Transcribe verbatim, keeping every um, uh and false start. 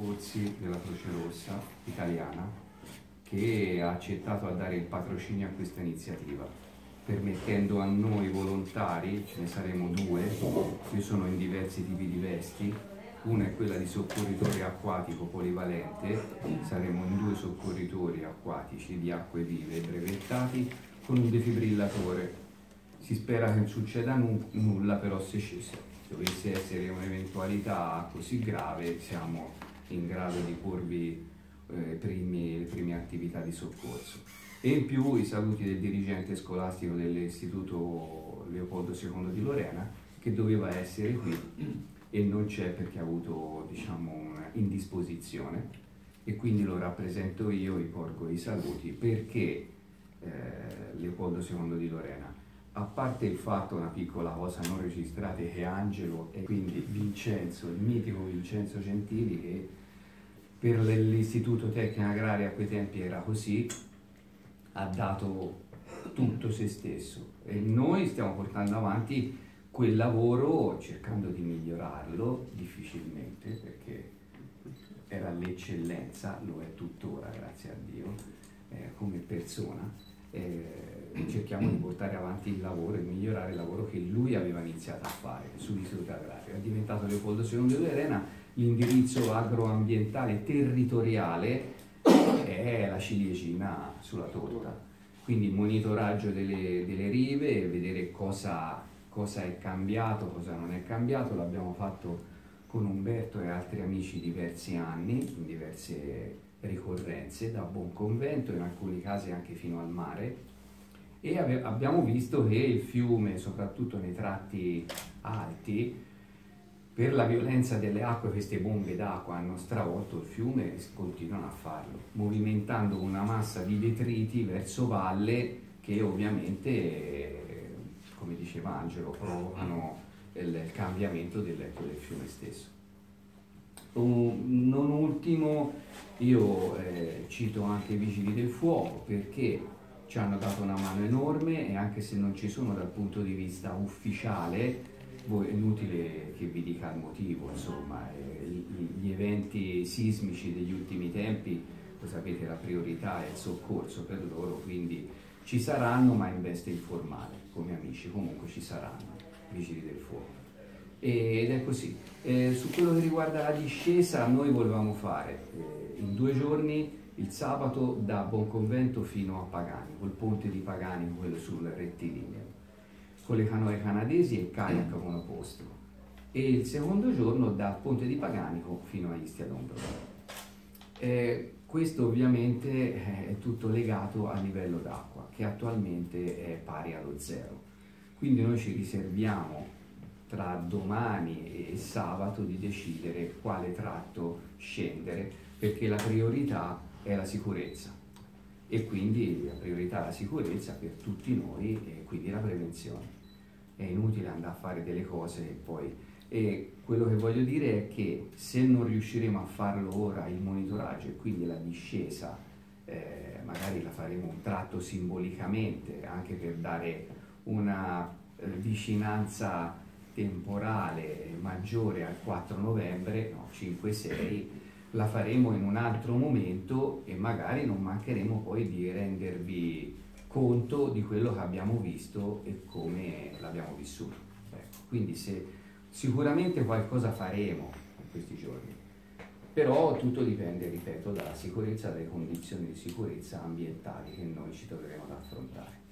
soccorsi della Croce Rossa italiana, che ha accettato a dare il patrocinio a questa iniziativa, permettendo a noi volontari, ce ne saremo due, io sono in diversi tipi di vesti, una è quella di soccorritore acquatico polivalente, saremo in due soccorritori acquatici di acque vive brevettati con un defibrillatore. Si spera che non succeda nu nulla, però se, se dovesse essere un'eventualità così grave siamo in grado di porvi eh, primi, le prime attività di soccorso. E in più i saluti del dirigente scolastico dell'Istituto Leopoldo secondo di Lorena, che doveva essere qui e non c'è perché ha avuto, diciamo, una indisposizione, e quindi lo rappresento io, vi porgo i saluti. Perché eh, Leopoldo secondo di Lorena? A parte il fatto, una piccola cosa non registrata, che Angelo e quindi Vincenzo, il mitico Vincenzo Gentili, che per l'Istituto Tecnico Agrario a quei tempi era così, ha dato tutto se stesso, e noi stiamo portando avanti quel lavoro cercando di migliorarlo difficilmente, perché era l'eccellenza, lo è tuttora grazie a Dio, eh, come persona. Eh, cerchiamo di portare avanti il lavoro e migliorare il lavoro che lui aveva iniziato a fare sull'Istituto Agrario. È diventato Leopoldo secondo di Lorena, l'indirizzo agroambientale territoriale è la ciliegina sulla torta, quindi il monitoraggio delle, delle rive, vedere cosa, cosa è cambiato, cosa non è cambiato. L'abbiamo fatto con Umberto e altri amici diversi anni, in diverse ricorrenze, da Buonconvento, in alcuni casi anche fino al mare, e abbiamo visto che il fiume, soprattutto nei tratti alti, per la violenza delle acque, queste bombe d'acqua hanno stravolto il fiume e continuano a farlo, movimentando una massa di detriti verso valle che ovviamente, come diceva Angelo, provocano il cambiamento del letto del fiume stesso. Non ultimo, io eh, cito anche i Vigili del Fuoco, perché ci hanno dato una mano enorme, e anche se non ci sono dal punto di vista ufficiale, voi, è inutile che vi dica il motivo, insomma, eh, gli, gli eventi sismici degli ultimi tempi, lo sapete, la priorità è il soccorso per loro, quindi ci saranno, ma in veste informale, come amici, comunque ci saranno Vigili del Fuoco. Ed è così. Eh, su quello che riguarda la discesa, noi volevamo fare eh, in due giorni, il sabato da Buonconvento fino a Pagani, col ponte di Pagani, quello sul rettilineo, con le canoe canadesi e kayak monoposto, e il secondo giorno dal ponte di Paganico fino a Istia d'Ombro. Eh, questo ovviamente è tutto legato al livello d'acqua, che attualmente è pari allo zero, quindi noi ci riserviamo tra domani e sabato di decidere quale tratto scendere, perché la priorità è la sicurezza, e quindi la priorità è la sicurezza per tutti noi, e quindi la prevenzione. È inutile andare a fare delle cose e poi... E quello che voglio dire è che se non riusciremo a farlo ora, il monitoraggio e quindi la discesa, eh, magari la faremo un tratto simbolicamente, anche per dare una eh, vicinanza temporale maggiore al quattro novembre, no, cinque sei, la faremo in un altro momento, e magari non mancheremo poi di rendervi conto di quello che abbiamo visto e come l'abbiamo vissuto. Ecco, quindi se, sicuramente qualcosa faremo in questi giorni, però tutto dipende, ripeto, dalla sicurezza, dalle condizioni di sicurezza ambientali che noi ci troveremo ad affrontare.